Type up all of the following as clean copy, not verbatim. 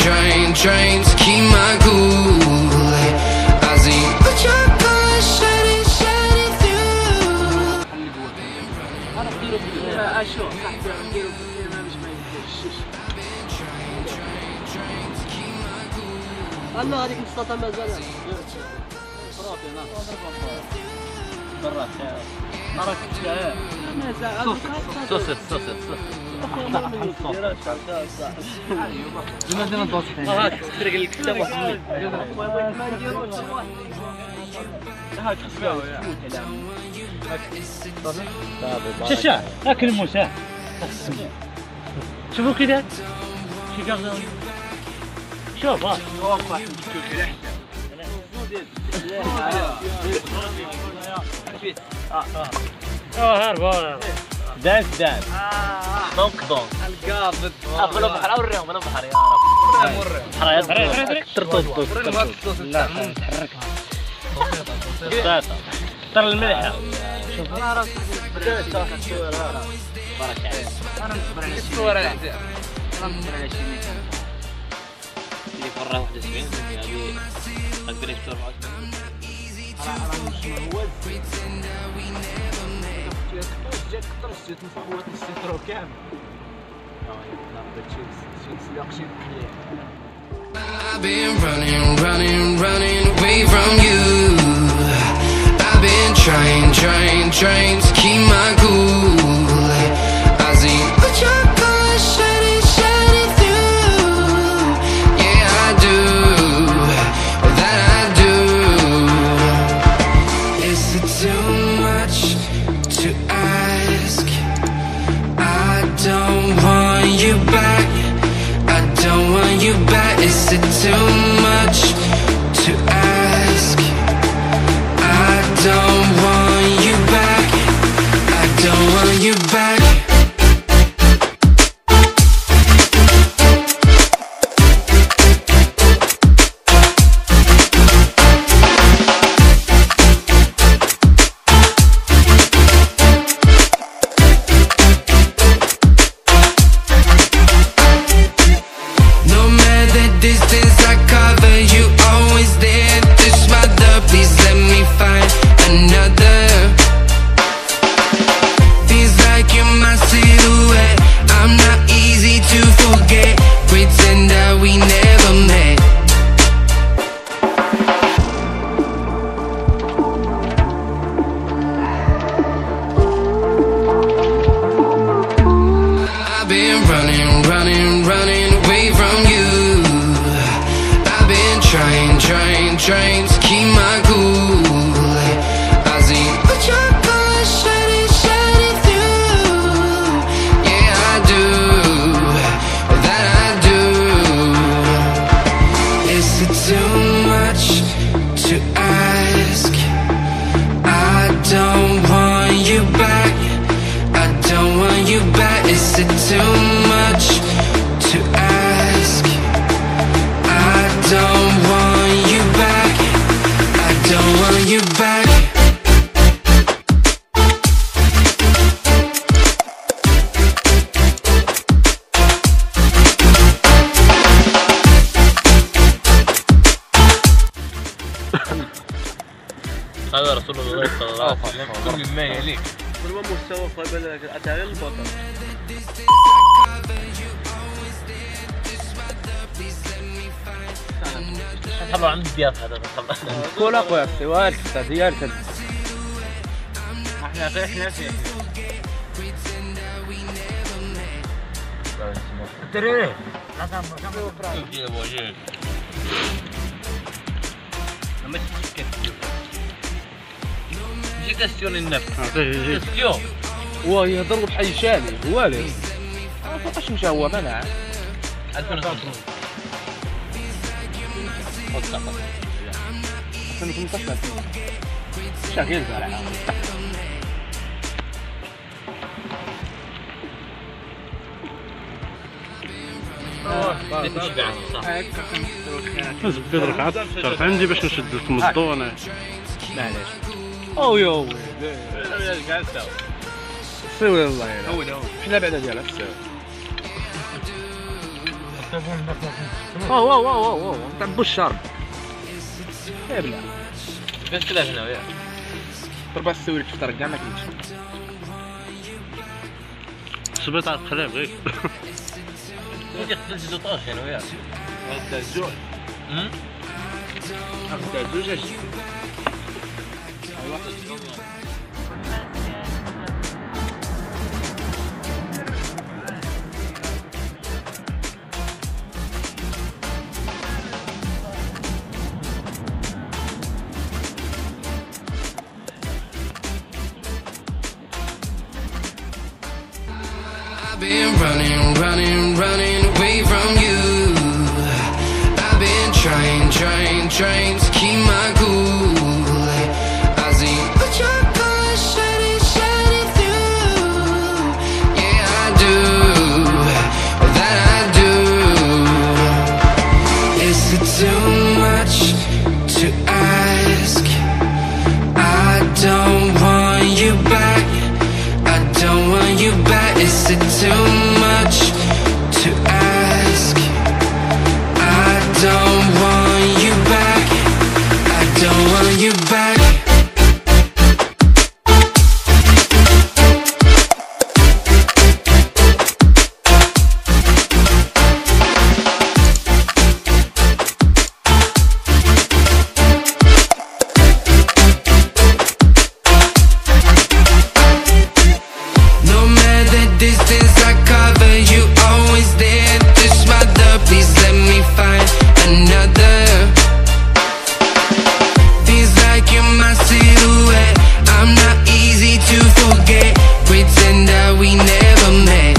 trying to keep my cool. I see what your colors shining through. أنا هذيك مصطفى مازال شاشة اكل موسى شوفوا كذا شوف هرب دانس دونك القابض اقول بحر اوريهم انا بحر يا رب بحر لا تحرك ترى الملح شوف انا راسي بارك عليك انا مصبر على الصور انا مصبر على شيء اللي فرة 91 هذه اقدر اشتغل I've been running away from you. I've been trying to keep my cool. I see what your colors shining through. Yeah, I do. That I do. Is it too much to ask? I don't want you back. I don't want you back. Is it too much to ask? I don't want you back. I don't want you back. Distance I cover, you always there. This mother, please let me find another. Feels like you're my silhouette. I'm not easy to forget. Pretend that we never met. I've been running away from you. Trying to keep my cool. I see what your colors shining through. Yeah, I do. That I do. Is it too much to ask? I don't want you back. I don't want you back. Is it too much to ask? I don't want you back. I don't want you back. هذا رسول الله صلى الله عليه وسلم كل ما يليك كل ما مستوى قبل أتعلم البطل طبعا عندي ديات هذا طبعا كل اقوى سوالك ديالك احنا في ترى لا تعمل كده بوجهك لما تسكت مش كاستيون النفس كاستيون هو يهضر بحي شالي هو لي ما فوقاش مشى هو منع 2018 شغال زرع في ركعات شرح عندي باش نشد لكم الضوء. معليش او يو سوي الله يلا حنا بعدا ديالها واو واو واو واو نطبوا الشرب يا بلا بس كذا هنا وياه. ضربة السوري تفطر كاع ما كاينش. صبيت على القلب غير. ودي خدت 16 هنا وياه. غدا الزوج. غدا الزوج اجي. I've been running, running, running away from you. I've been trying to keep my cool. I see what your colors shining through. Yeah, I do, that I do. Is it too much to ask? I don't want you back. I don't want you back. Is it too much to ask? I don't want you back. I don't want you back. No matter the distance I cover, you always there. Just mother, please let me find another. Feels like you're my silhouette. I'm not easy to forget. Pretend that we never met.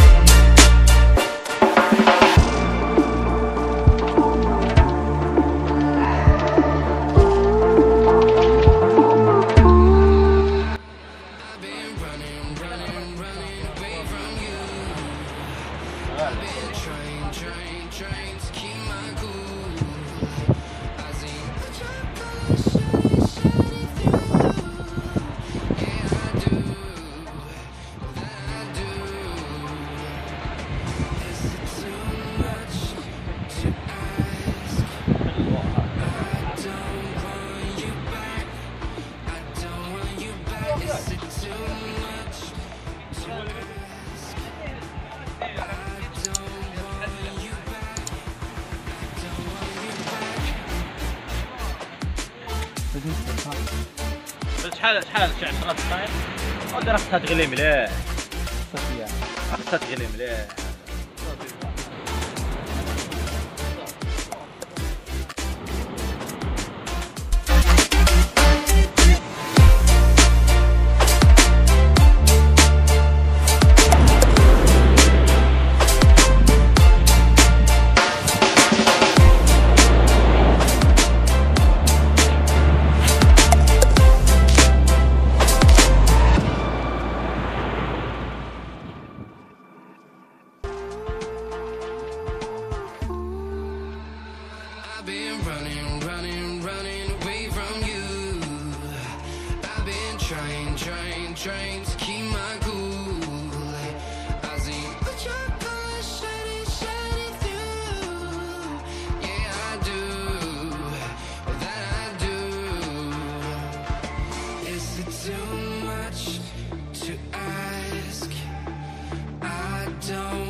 I've been running, running, running away from you. I've been trying to keep my cool. I see what your colors shining through. Yeah, I do, that I do. Is it too much to ask? I don't want you back. I don't want you back. Is it too much to ask? I don't want you back. I don't want you back. بس شحال شعر صغير ودير خصها تغلي مليح. خصها تغلي مليح. I've been running, running, running away from you. I've been trying to keep my cool. I see what your colors shining through. Yeah, I do, that I do. Is it too much to ask? I don't